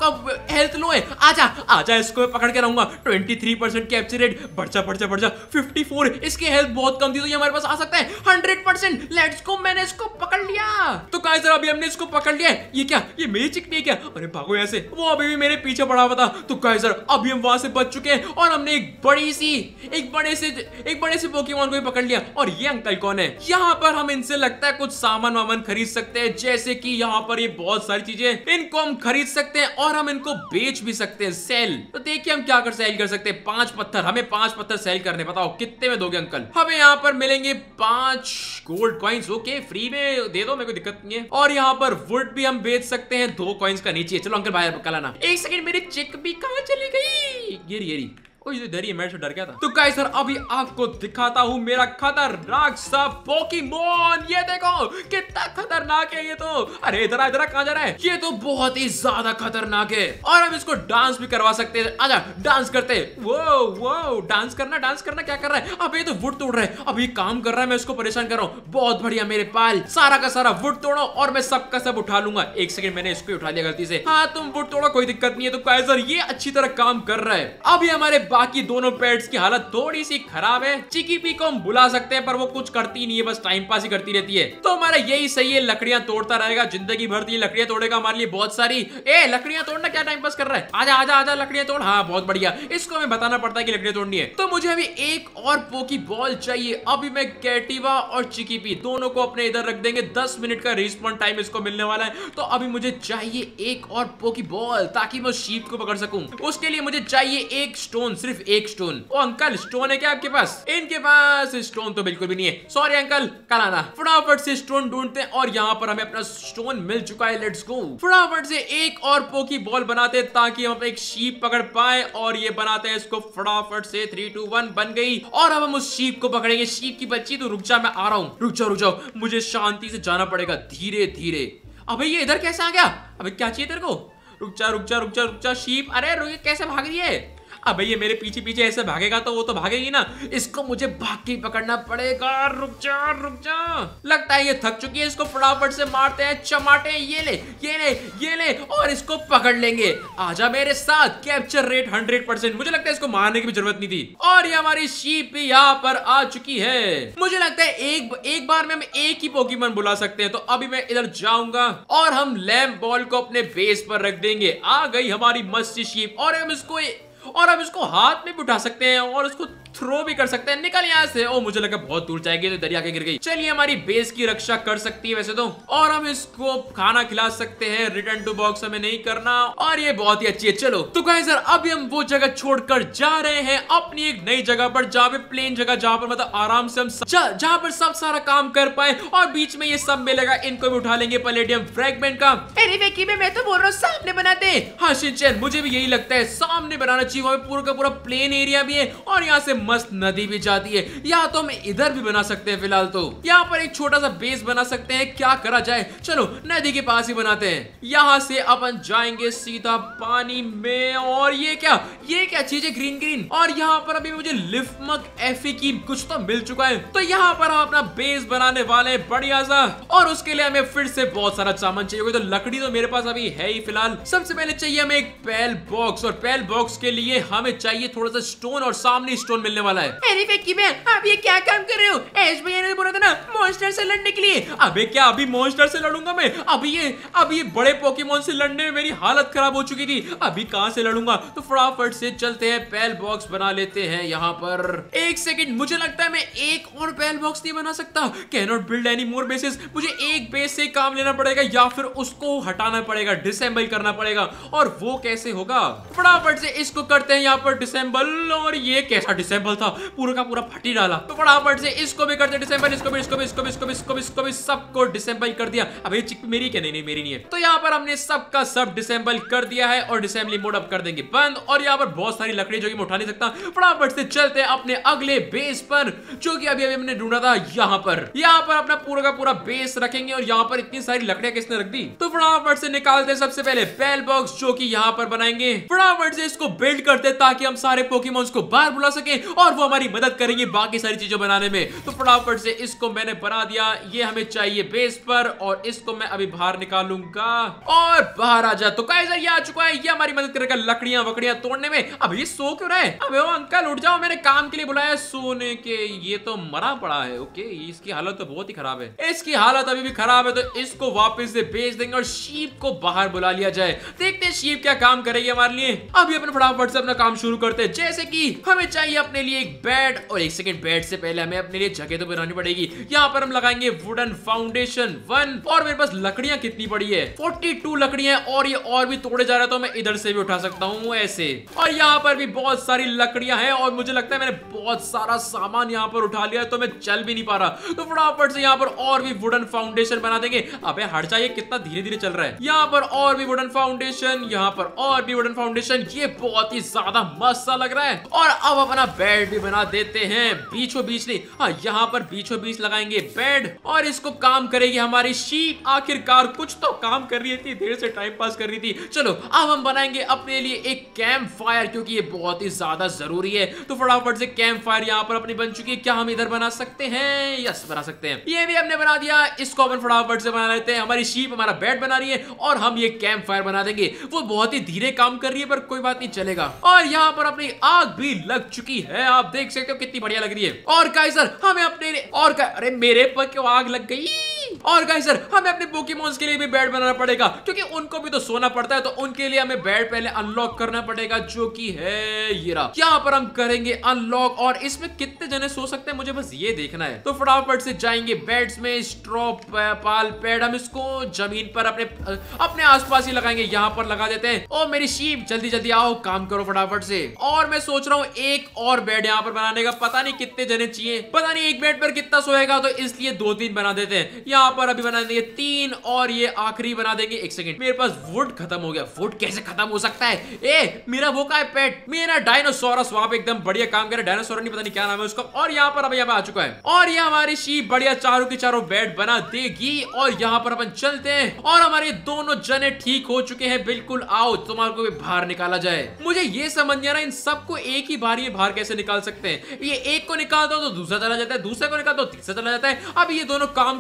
हेल्थ लो है। आजा आजा, इसको मैं पकड़ के रहूंगा। तेईस परसेंट कैप्चर रेट, बढ़ जा बढ़ जा बढ़ जा। चौवन, इसकी हेल्थ बहुत कम थी तो ये हमारे पास आ सकता है। Hundred percent. लेट्स गो, मैंने इसको पकड़ लिया। तो काइजर अभी हमने इसको पकड़ लिया है। ये क्या? ये मेरी चिकनी है क्या? अरे भागो यहाँ से, वो अभी भी मेरे पीछे पड़ा हुआ था। तो काइजर अभी हम वहां से बच चुके हैं और हमने एक बड़ी सी एक बड़े से एक बड़े से पोकेमॉन को भी पकड़ लिया। और ये अंकल कौन है? यहाँ पर हम इनसे लगता है कुछ सामान वामान खरीद सकते हैं, जैसे कि यहाँ पर ये बहुत सारी चीजें, इनको हम खरीद सकते हैं और हम इनको बेच भी सकते हैं। सेल, तो देखिए हम क्या कर सेल कर सकते हैं। पांच पत्थर, हमें पांच पत्थर सेल करने, बताओ कितने में दोगे अंकल? हमें यहाँ पर मिलेंगे पांच गोल्ड कॉइन्स। ओके फ्री में दे दो, मेरे को दिक्कत नहीं है। और यहाँ पर वुड भी हम बेच सकते हैं, दो कॉइन्स का नीचे। चलो अंकल बाहर कल आना। एक सेकंड, मेरी चिक भी कहाँ चली गई? गिरी गिरी इधर मैं डर गया था। तो गाइस सर अभी आपको दिखाता हूँ मेरा खतरनाक सा पोकेमॉन। ये देखो कितना खतरनाक है ये तो। अरे इधर इधर कहाँ जा रहा है? ये तो बहुत ही ज्यादा खतरनाक है और हम इसको डांस भी करवा सकते हैं। आजा डांस करते हैं। वो वो डांस करना डांस करना क्या कर रहा है? अब ये तो वुड तोड़ रहा है। अभी काम कर रहा है, मैं इसको परेशान कर रहा हूँ। बहुत बढ़िया मेरे पाल, सारा का सारा वुड तोड़ो और मैं सबका सब उठा लूंगा। एक सेकंड, मैंने इसको उठा लिया गलती से। हाँ तुम वुड तोड़ो, कोई दिक्कत नहीं है। तो गाइस सर ये अच्छी तरह काम कर रहा है। अभी हमारे बाकी दोनों पेट्स की हालत थोड़ी सी खराब है। चिकीपी को हम बुला सकते हैं पर वो कुछ करती नहीं है, बस टाइम पास ही करती रहती है। तो हमारा यही सही है, लकड़ियां तोड़ता रहेगा जिंदगी भर। ये लकड़ियां तोड़ेगा हमारे लिए बहुत सारी। ए लकड़ियां तोड़ना क्या टाइम पास कर रहा है? आजा आजा आजा लकड़ियां तोड़। हाँ बहुत बढ़िया, इसको हमें बताना पड़ता है कि लकड़ियां तोड़नी है। तो मुझे अभी एक और पोकी बॉल चाहिए। अभी मैं कैटिवा और चिकीपी दोनों को अपने इधर रख देंगे। दस मिनट का रिस्पॉन टाइम इसको मिलने वाला है। तो अभी मुझे चाहिए एक और पोकी बॉल ताकि मैं शीप को पकड़ सकूं। उसके लिए मुझे चाहिए एक स्टोन, सिर्फ एक स्टोन। ओ अंकल स्टोन है क्या आपके पास? इनके पास स्टोन तो बिल्कुल भी नहीं है। सॉरी अंकल, कल आना। फटाफट से स्टोन ढूंढते हैं और यहाँ पर हमें अपना स्टोन मिल चुका है। लेट्स गो, फटाफट से एक और पोकी बॉल बनाते हैं ताकि हम एक शीप पकड़ पाए। और ये बनाते हैं इसको फटाफट से। थ्री टू वन बन गई और अब हम उस शीप को पकड़ेंगे। शीप की बच्ची तो रुक जा, मैं आ रहा हूँ। रुक जाओ रुक जाओ, मुझे शांति से जाना पड़ेगा, धीरे धीरे। अबे ये इधर कैसे आ गया? अबे क्या चाहिए तेरे को? रुक जा रुक जा रुक जा रुक जा शीप। अरे रुक, कैसे भाग रही है? अबे ये मेरे पीछे पीछे ऐसे भागेगा तो वो तो भागेगी ना, इसको मुझे भाग के पकड़ना पड़ेगा। रुक जा रुक जा, लगता है ये थक चुकी है। इसको फटाफट से मारते हैं चमाटे। ये ले ये ले ये ले और इसको पकड़ लेंगे। आजा मेरे साथ। Capture rate hundred percent. मुझे लगता है इसको मारने की भी जरूरत नहीं थी। और ये हमारी शीप भी यहाँ पर आ चुकी है। मुझे लगता है एक एक बार में हम एक ही पोकेमॉन बुला सकते हैं। तो अभी मैं इधर जाऊंगा और हम लैम्प बॉल को अपने बेस पर रख देंगे। आ गई हमारी मस्ती शीप और हम इसको और अब इसको हाथ में भी उठा सकते हैं और उसको थ्रो भी कर सकते हैं। निकल यहाँ से। ओ मुझे लगा बहुत दूर जाएगी तो दरिया के गिर गई। चलिए हमारी बेस की रक्षा कर सकती है वैसे तो, और हम इसको खाना खिला सकते हैं। रिटर्न टू बॉक्स हमें नहीं करना और ये बहुत ही अच्छी है। चलो तो गाइस यार अभी हम वो जगह छोड़कर जा रहे हैं अपनी एक नई जगह पर, जहाँ पे प्लेन जगह, जहाँ पर मतलब आराम से हम जहाँ पर सब सारा काम कर पाए और बीच में ये सब मिलेगा। इनको भी उठा लेंगे पैलेडियम फ्रैगमेंट का। अरे वेकी में मैं तो बोल रहा हूँ सामने बनाते। हाँ शिनचैन मुझे भी यही लगता है, सामने बनाना चाहिए। वहाँ पे पूरा का पूरा प्लेन एरिया भी है और यहाँ से मस्त नदी भी जाती है। या तो हम इधर भी बना सकते हैं। फिलहाल तो यहाँ पर एक छोटा सा बेस बना सकते हैं। क्या करा जाए, चलो नदी के पास ही बनाते हैं। यहाँ से अपन जाएंगे सीधा पानी में। और ये क्या ये क्या चीज है ग्रीन ग्रीन। और यहाँ पर अभी मुझे लिफ्मक एफी की कुछ तो मिल चुका है, तो यहाँ पर हम अपना बेस बनाने वाले हैं बढ़िया सा। और उसके लिए हमें फिर से बहुत सारा सामान चाहिए, तो लकड़ी तो मेरे पास अभी है ही। फिलहाल सबसे पहले चाहिए हमें एक पैल बॉक्स, और पैल बॉक्स के लिए हमें चाहिए थोड़ा सा स्टोन, और सामने स्टोन मिलने वाला है। अरे वेकी में आप ये क्या काम कर रहे हो? एश भैया ने बोला था ना मॉन्स्टर से लड़ने के लिए। अबे क्या अभी मॉन्स्टर से लड़ूंगा मैं? अभी ये अभी ये बड़े पोकेमोन से लड़ने में मेरी हालत खराब हो चुकी थी, अभी कहां से लड़ूंगा? तो फटाफट से चलते हैं, पैल बॉक्स बना लेते हैं। यहाँ पर एक सेकंड, मुझे लगता है मैं एक और पैल बॉक्स नहीं बना सकता। Can not build any more bases. मुझे एक बेस से काम लेना पड़ेगा या फिर उसको हटाना पड़ेगा, डिसेंबल करना पड़ेगा। और वो कैसे होगा? फटाफट से इसको करते हैं यहाँ पर डिसेंबल। और ये कैसा डिसेंबल था, पूरा का पूरा फटी डाला। तो फटाफट से इसको भी करते डिसेंबल, इसको भी इसको भी इसको भी इसको भी इसको भी इसको भी सबको डिसेंबल कर दिया। अब ये चिक मेरी क्या? नहीं नहीं मेरी नहीं है। तो यहाँ पर हमने सबका सब डिसेंबल कर दिया है और डिसेंबली मोड अप कर देंगे बंद। और यहाँ पर बहुत सारी लकड़ी जो कि मैं उठा नहीं सकता। फटाफट से चलते हैं अपने अगले बेस पर, जो कि अभी अभी हमने ढूंढा था। यहाँ पर यहाँ पर अपना पूरा का पूरा बेस रखेंगे। और यहाँ पर इतनी सारी लकड़ियां किसने रख दी? तो फटाफट से निकालते हैं सबसे पहले पैल बॉक्स, जो कि यहाँ पर बनाएंगे। फटाफट से इसको बिल्ड करते ताकि हम सारे पोकेमॉन्स को बाहर बुला सके और वो हमारी मदद करेंगे बाकी सारी चीजों बनाने में। तो फटाफट से इसको मैंने बना दिया। ये हमें चाहिए बेस पर, और इसको मैं अभी बाहर निकालूंगा और बाहर आ जा। तो गाइस ये आ चुका है, ये हमारी मदद करेगा लकड़ियां वकड़ियां तोड़ने में। अब ये सो क्यों रहे? अबे वो अंकल उठ जाओ, मैंने काम के लिए बुलाया सोने के। ये तो मरा पड़ा है। ओके इसकी हालत तो बहुत ही खराब है, इसकी हालत अभी भी खराब है। तो इसको वापस से भेज देंगे और शीप को बाहर बुला लिया जाए। देखते हैं शीप क्या काम करेगी हमारे लिए। अभी अपने फटाफट से अपना काम शुरू करते हैं। जैसे कि हमें चाहिए अपने लिए एक बेड, और एक सेकंड बेड से पहले हमें अपने लिए जगह तो बनानी पड़ेगी। यहाँ पर हम लगाएंगे वुडन फाउंडेशन वन। और मेरे पास लकड़ियां कितनी पड़ी है? बयालीस लकड़ियां हैं, और ये और भी तोड़े जा रहा है, तो मैं इधर से भी उठा सकता हूँ ऐसे। और यहाँ पर भी बहुत सारी लकड़ियां हैं, और मुझे लगता है मैंने बहुत सारा सामान यहाँ पर उठा लिया है, तो मैं चल भी नहीं पा रहा। तो फटाफट से यहाँ पर और भी वुडन फाउंडेशन बना देंगे। अबे हट जाइए, कितना धीरे धीरे चल रहा है। यहाँ पर और भी वुडन फाउंडेशन, यहाँ पर और भी वुडन फाउंडेशन। ये बहुत ही ज्यादा मस्त सा लग रहा है। और अब अपना बेड भी बना देते हैं, बीचों बीच नहीं, हाँ यहाँ पर बीचों बीच लगाएंगे बेड। और इसको काम करेगी हमारी शीप। आखिरकार कुछ तो काम कर रही थी, देर से टाइम पास कर रही थी। चलो अब हम बनाएंगे अपने लिए एक कैंप फायर, क्योंकि ये बहुत ही ज्यादा जरूरी है। तो फटाफट से कैंप फायर यहाँ पर अपनी बन चुकी है। क्या हम इधर बना सकते हैं? यस बना सकते हैं। ये भी हमने बना दिया। इसको अपन फटाफट से बना लेते हैं। हमारी शीप हमारा बेड बना रही है और हम ये कैंप फायर बना देंगे। वो बहुत ही धीरे काम कर रही है, पर कोई बात नहीं, चलेगा। और यहाँ पर अपनी आग भी लग चुकी है, आप देख सकते हो कितनी बढ़िया लग रही है। और गाइस सर हमें अपने और अरे मेरे पर क्यों आग लग गई? और गाइस सर हमें अपने पोकेमॉन्स के लिए भी बेड बनाना पड़ेगा, क्योंकि उनको भी तो सोना पड़ता है। तो उनके लिए हमें बेड पहले अनलॉक करना पड़ेगा, जो कि है ये रहा। यहाँ पर हम करेंगे अनलॉक। और इसमें कितने जने सो सकते हैं मुझे बस ये देखना है। तो फटाफट से जाएंगे बेड्स में, स्ट्रॉ पाल पैड हम इसको जमीन पर अपने अपने आसपास ही लगाएंगे। यहाँ पर लगा देते हैं। और मेरी शीप जल्दी जल्दी आओ, काम करो फटाफट से। और मैं सोच रहा हूँ एक और बेड यहाँ पर बनाने का। पता नहीं कितने जने चाहिए, पता नहीं एक बेड पर कितना सोएगा, तो इसलिए दो तीन बना देते हैं। यहाँ पर अभी बना देंगे तीन, और ये आखिरी बना देंगे। एक सेकंड, मेरे पास वुड खत्म हो गया। वुड कैसे खत्म हो सकता है? ए मेरा वो का है पेट, मेरा डायनासोरस वहां पे एकदम बढ़िया काम कर रहा है। डायनासोर नहीं पता नहीं क्या नाम है उसका। और यहाँ पर अब यहाँ पे आ चुका है। और ये हमारी शीप बढ़िया चारों की चारों बेड बना देगी। और यहाँ पर अपन चलते हैं। और हमारे दोनों जने ठीक हो चुके हैं बिल्कुल। आओ तुम्हारे को भी बाहर निकाला जाए। मुझे ये समझ नहीं आ रहा इन सबको एक ही बार ये बाहर कैसे निकाल सकते हैं। ये एक को निकालता हो तो दूसरा चला जाता है, दूसरे को निकालता हो तीसरा चला जाता है। अब ये दोनों काम कर रहे हैं और वो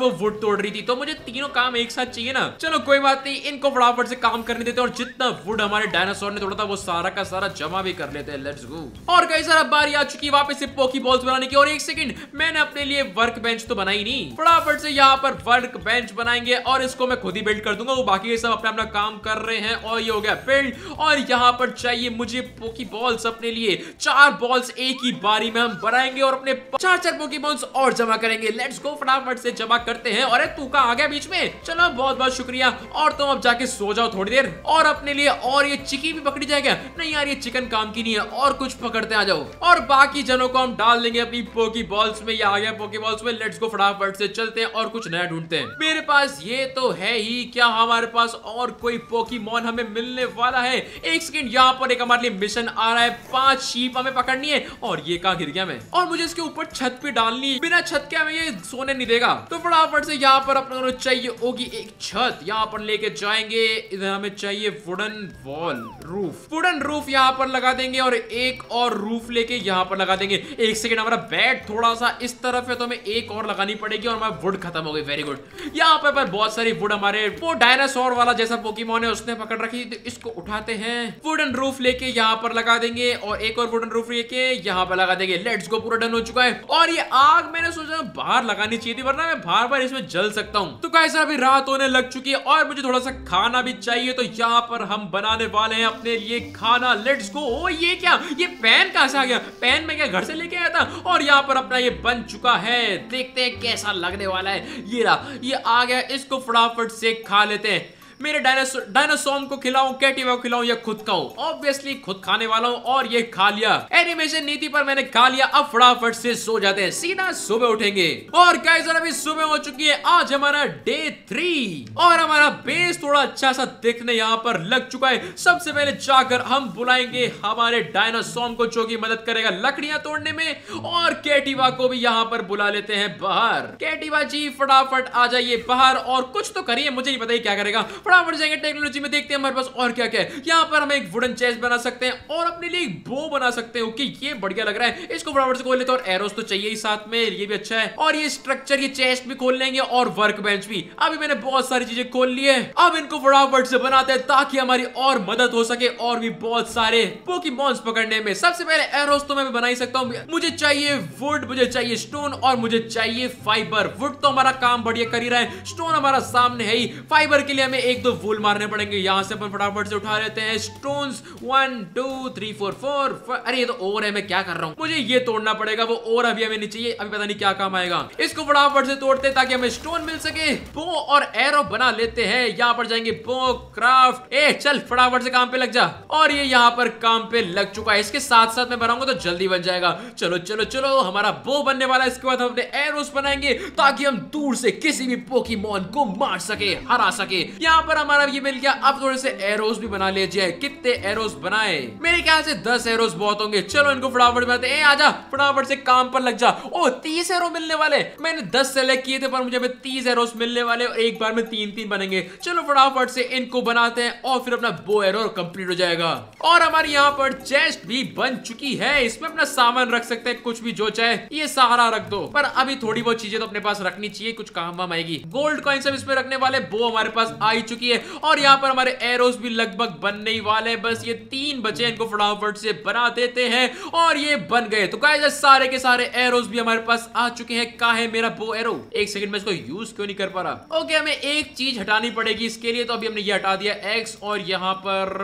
वो वुड तोड़ रही थी, तो मुझे तीनों काम एक साथ चाहिए ना। चलो कोई बात नहीं, इनको फटाफट से काम करने देते और जितना वुड हमारे डायनासोर ने तोड़ा था वो सारा का सारा जमा भी कर लेते हैं। Let's go. और कई सारा बारी आ चुकी है वापस से पोकी बॉल्स बनाने की। और एक सेकंड, मैंने अपने लिए वर्क बेंच तो बनाई नहीं। फटाफट से यहाँ पर वर्क बेंच बनाएंगे और इसको मैं खुद ही बिल्ड कर दूंगा। वो बाकी ये सब अपना अपना काम कर रहे हैं और ये हो गया बिल्ड। और यहाँ पर चाहिए मुझे पोकी बॉल्स अपने लिए। चार बॉल्स एक ही बारी में हम बनाएंगे और अपने चार चार पोकी बॉल्स और जमा करेंगे। लेट्स गो, फटाफट से जमा करते हैं। और तू कहां आ गया बीच में? चलो बहुत बहुत शुक्रिया। और तुम अब जाके सो जाओ थोड़ी देर और अपने लिए। और ये चिकी भी पकड़ी जाएगा? नहीं यार, ये चिकन काम की नहीं है, और कुछ पकड़ते आ जाओ। और बाकी जनों को हम डाल देंगे अपनी पोकी बॉल्स में। ये आ गया पोकी बॉल्स में। लेट्स गो, फटाफट से चलते हैं और कुछ नया ढूंढते हैं। मेरे पास ये तो है ही, क्या हमारे पास और कोई पोकीमॉन हमें मिलने वाला है? एक सेकंड, यहाँ पर एक हमारे लिए मिशन आ रहा है। पांच शीप हमें पकड़नी है। और ये कहां गिर गया मैं? और मुझे इसके ऊपर छत पे डालनी है। बिना छत के हमें ये सोने नहीं देगा। तो फटाफट से यहाँ पर अपने को चाहिए होगी एक छत। यहाँ पर लेके जाएंगे। इधर हमें चाहिए wooden wall roof. Wooden roof यहाँ पर लगा देंगे और एक और रूफ लेके यहाँ पर लगा देंगे। एक सेकंड, हमारा बेड थोड़ा सा इस तरफ है तो हमें एक और लगानी पड़ेगी और हमारा वुड खत्म हो गई। Very good. यहाँ पर, पर बहुत सारी वुड हमारे वो डायनासोर वाला जैसा पोकीमॉन है उसने पकड़ रखी, तो इसको उठाते हैं। वुडन रूफ लेके यहाँ पर लगा देंगे और एक और वुडन रूफ लेके यहाँ पर लगा देंगे। लेट्स गो, पूरा डन हो चुका है। और ये आग मैंने सोचा बाहर लगानी चाहिए थी, वरना मैं बार बार इसमें जल सकता हूँ। तो कैसा अभी रात होने लग चुकी है और मुझे थोड़ा सा खाना भी चाहिए, तो यहाँ पर हम बनाने वाले हैं अपने लिए खाना। Let's go. ओ ये क्या, ये पैन कहां से आ गया? पैन मैं क्या घर से लेके आया था? और यहाँ पर अपना ये बन चुका है। देखते हैं कैसा लगने वाला है। ये रहा, ये आ गया। इसको फटाफट से खा लेते हैं। मेरे डायनासोर डायनासोर को खिलाऊं, कैटिवा को खिलाऊं या खुद खाऊं? ऑब्वियसली खुद खाने वाला हूं। और ये खा लिया। एनिमेशन नीति पर मैंने खा लिया। अब फटाफट से सो जाते हैं, सीधा सुबह उठेंगे। और गाइस अभी सुबह हो चुकी है। आज हमारा डे थ्री और हमारा बेस थोड़ा अच्छा सा दिखने यहाँ पर लग चुका है। सबसे पहले जाकर हम बुलाएंगे हमारे डायनासोर को जो की मदद करेगा लकड़ियां तोड़ने में। और कैटिवा को भी यहाँ पर बुला लेते हैं बाहर। कैटिवा जी फटाफट आ जाइए बाहर और कुछ तो करिए, मुझे नहीं पता ही क्या करेगा। फटाफट जाएंगे टेक्नोलॉजी में, देखते हैं हमारे पास और क्या क्या है। यहाँ पर हम एक वुडन चेस्ट बना सकते हैं और अपने लिए एक बो बना सकते हैं। ओके, ये बढ़िया लग रहा है। इसको फटाफट से खोल लेते हैं। और एरोस तो चाहिए ही साथ में, ये भी अच्छा है। और ये स्ट्रक्चर, ये चेस्ट भी खोल लेंगे और वर्क बेंच भी। अभी मैंने बहुत सारी चीजें खोल ली है। अब इनको फटाफट से बनाते हैं ताकि हमारी और मदद हो सके और भी बहुत सारे पोकीमॉन्स पकड़ने में। सबसे पहले एरोस तो मैं बना ही सकता हूँ। मुझे चाहिए वुड, मुझे चाहिए स्टोन और मुझे चाहिए फाइबर। वुड तो हमारा काम बढ़िया कर ही रहा है, स्टोन हमारा सामने है ही। फाइबर के लिए हमें एक दो वूल मारने पड़ेंगे। यहाँ से अपन फटाफट से उठा लेते हैं stones. One two three four four. अरे ये तो और है, मैं क्या कर रहा हूँ? मुझे ये तोड़ना पड़ेगा, वो और अभी हमें नहीं चाहिए। अभी पता नहीं क्या काम आएगा। इसको फटाफट से तोड़ते ताकि हमें स्टोन मिल सके। बो और एरो बना लेते हैं। यहाँ पर जाएंगे बो क्राफ्ट। ए चल फटाफट से काम पे लग जा। और ये यहाँ पर काम पे लग चुका है। इसके साथ साथ मैं बनाऊंगा तो जल्दी बन जाएगा। चलो चलो चलो, हमारा बो बनने वाला है। इसके बाद हम अपने एरोस बनाएंगे ताकि हम दूर से किसी भी पोकीमॉन को मार सके, हरा सके। यहाँ पर हमारा ये मिल गया। अब थोड़े से एरोस भी बना लीजिए। कितने एरोस बनाए? मेरे ख्याल से दस एरोस बहुत होंगे। चलो इनको फटाफट बनाते हैं। आजा फटाफट से काम पर लग जा। ओ तीस एरो मिलने वाले। मैंने दस सेलेक्ट किए थे पर मुझे तीस एरोस मिलने वाले और एक बार में तीन तीन बनेंगे। चलो फटाफट से इनको बनाते हैं और फिर अपना बो एरो कंप्लीट हो जाएगा। और हमारी यहाँ पर चेस्ट भी बन चुकी है। इसमें अपना सामान रख सकते हैं, कुछ भी जो चाहे। ये सहारा रख दो, पर अभी थोड़ी बहुत चीजें तो अपने पास रखनी चाहिए, कुछ काम वाम आएगी। गोल्ड कॉइन सब इसमें रखने वाले। बो हमारे पास आ चुकी है और यहाँ पर हमारे एरोस भी लगभग बनने ही वाले। बस ये तीन बचे, इनको फटाफट से बना देते हैं और ये बन गए। तो गाइस सारे के सारे एरोस भी हमारे पास आ चुके हैं। कहाँ है मेरा बो एरो? एक सेकंड में इसको यूज क्यों नहीं कर पा रहा? ओके, हमें एक चीज हटानी पड़ेगी इसके लिए, तो अभी हमने ये हटा दिया एक्स। और यहाँ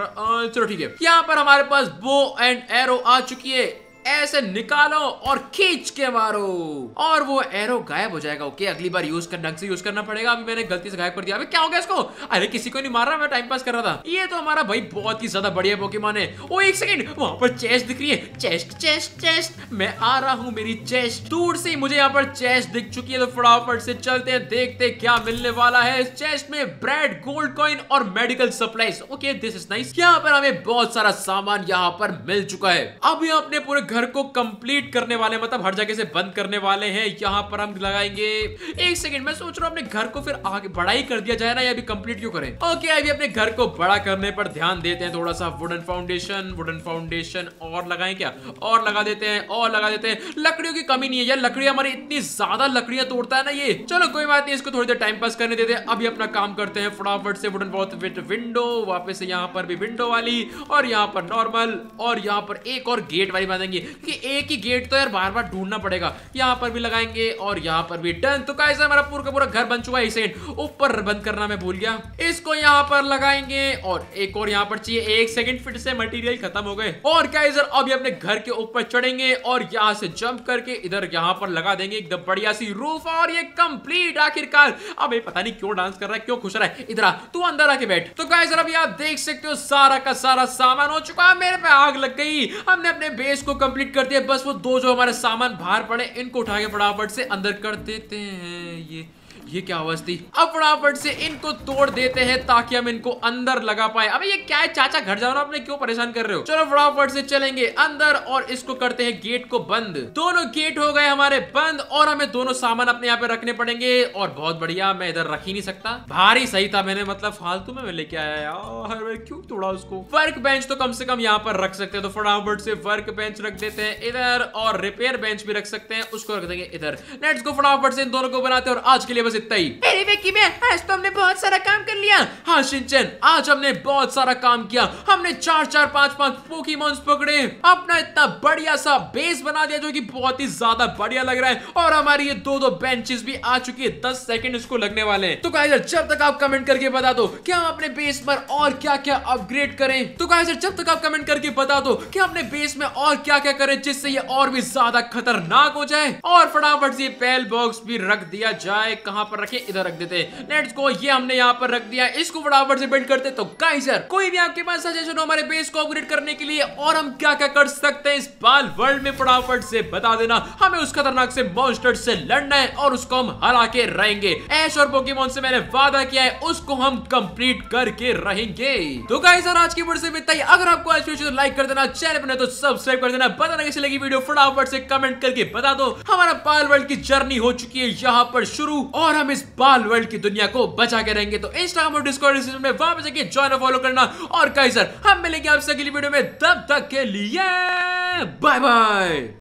पर चलो ठीक है, यहाँ पर हमारे पास बो एंड एरो आ चुकी है। ऐसे निकालो और खींच के मारो और वो एरो गायब हो जाएगा। ओके, अगली बार यूज कर ढंग से यूज करना पड़ेगा। अभी मैंने गलती से गायब कर दिया। अबे क्या हो गया इसको? अरे किसी को नहीं मार रहा, मैं टाइम पास कर रहा था। ये तो हमारा भाई बहुत ही ज्यादा बढ़िया पोकेमॉन है। ओ एक सेकंड, वहां पर चेस्ट दिख रही है। चेस्ट चेस्ट चेस्ट, मैं आ रहा हूँ। मेरी चेस्ट दूर से मुझे यहाँ पर चेस्ट दिख चुकी है। तो फटाफट से चलते हैं, देखते क्या मिलने वाला है इस चेस्ट में। ब्रेड, गोल्ड कॉइन और medical supplies. Okay this is nice. यहाँ पर हमें बहुत सारा सामान यहाँ पर मिल चुका है। अभी अपने पूरे घर को कंप्लीट करने वाले, मतलब हर जगह से बंद करने वाले हैं। यहाँ पर हम लगाएंगे, एक सेकंड मैं सोच रहा हूँ अपने घर को फिर आगे बड़ा ही कर दिया जाए ना, या अभी कंप्लीट क्यों करें। ओके अभी अपने घर को बड़ा करने पर ध्यान देते हैं। थोड़ा सा वुडन फाउंडेशन, वुडन फाउंडेशन और लगाएं क्या, और लगा देते हैं, और लगा देते हैं। लकड़ियों की कमी नहीं है यार, लकड़ियां हमारी इतनी ज्यादा लकड़ियां तोड़ता है ना ये। चलो कोई बात नहीं, इसको थोड़ी देर टाइम पास करने देते हैं। अभी अपना काम करते हैं फटाफट से। वुडन विद विंडो, वापस से यहाँ पर भी विंडो वाली, और यहाँ पर नॉर्मल, और यहाँ पर एक और गेट वाली बांधेंगे कि एक ही गेट तो यार बार बार ढूंढना पड़ेगा। यहाँ पर भी लगाएंगे और यहाँ पर भी डन। तो गाइस हमारा पूरा का पूरा घर बन चुका है। इसे ऊपर बंद करना मैं भूल गया, इसको यहाँ पर लगाएंगे और एक और यहाँ पर चाहिए। एक सेकंड फिर से मटेरियल खत्म हो गए। और गाइस अभी अपने घर के ऊपर चढ़ेंगे और यहाँ से जंप करके इधर यहाँ पर लगा देंगे एकदम बढ़िया सी रूफ, और ये कंप्लीट आखिरकार। अब ये पता नहीं क्यों डांस कर रहा है, क्यों खुश रहा है। इधर आ, तू अंदर आके बैठ। तो गाइस अभी आप देख सकते हो सारा का सारा सामान हो चुका है। मेरे पे आग लग गई, हमने अपने बेस को कंप्लीट कर दिया। बस वो दो जो हमारे सामान बाहर पड़े इनको उठा के फटाफट से अंदर कर देते हैं। ये ये क्या आवाज थी। अब फटाफट से इनको तोड़ देते हैं ताकि हम इनको अंदर लगा पाए। अबे ये क्या है चाचा, घर जाओ ना, अपने क्यों परेशान कर रहे हो। चलो फटाफट से चलेंगे अंदर और इसको करते हैं गेट को बंद। दोनों गेट हो गए हमारे बंद और हमें दोनों सामान अपने यहाँ पे रखने पड़ेंगे। और बहुत बढ़िया, मैं इधर रख ही नहीं सकता, भारी सही था मैंने, मतलब फालतू में मैं लेके आया यार, मैं क्यों तोड़ा उसको। वर्क बेंच तो कम से कम यहाँ पर रख सकते हैं, तो फटाफट से वर्क बेंच रख देते हैं इधर, और रिपेयर बेंच भी रख सकते हैं, उसको रख देंगे इधर। लेट्स गो, फटाफट से इन दोनों को बनाते हैं। और आज के लिए बस इतना ही। अरे विक्की मैं आज तो हमने बहुत सारा काम कर लिया। हाँ शिनचैन, आज हमने बहुत सारा काम किया। हमने चार चार पांच पांच पोकेमॉन्स पकड़े, अपना इतना बढ़िया सा बेस बना दिया जो कि बहुत ही ज्यादा बढ़िया लग रहा है। और हमारी ये दो दो बेंचेस भी आ चुकी है, दस सेकंड इसको लगने वाले हैं। तो गाइस जब तक आप कमेंट करके बता दो कि हम अपने बेस पर और क्या क्या अपग्रेड करें। तो गाइस जब तक आप कमेंट करके बता दो कि अपने बेस में और क्या क्या करें जिससे ये और भी ज्यादा खतरनाक हो जाए। और फटाफट से पेल बॉक्स भी रख दिया जाए। कहां पर रखे, इधर रख देते हैं। लेट्स गो, ये हमने यहाँ पर रख दिया, इसको फटाफट से बिल्ड करते। तो गाइस यार कोई भी आपके पास सजेशन हो हमारे बेस को अपग्रेड करने के लिए और हम क्या क्या कर सकते हैं इस बाल वर्ल्ड में, फटाफट से बता देना। हमें उस खतरनाक से मॉन्स्टर से लड़ना है और उसको हम हरा के रहेंगे। ऐश और पोकेमॉन से मैंने वादा किया है, उसको हम कंप्लीट करके रहेंगे। तो गाइस यार आज की वीडियो से इतना ही। अगर आपको आज की वीडियो लाइक कर देना, चैनल पर तो सब्सक्राइब कर देना। बताना कैसी लगी वीडियो फटाफट से कमेंट करके बता दो। हमारा बाल वर्ल्ड की जर्नी हो चुकी है यहाँ पर शुरू, और हम इस बाल वर्ल्ड की दुनिया को बचा के रहेंगे। तो इंस्टाग्राम और डिस्कॉर्ड में वहां पे जाके ज्वाइन और फॉलो करना। और गाइस सर हम मिलेंगे आपसे अगली वीडियो में, तब तक के लिए बाय बाय।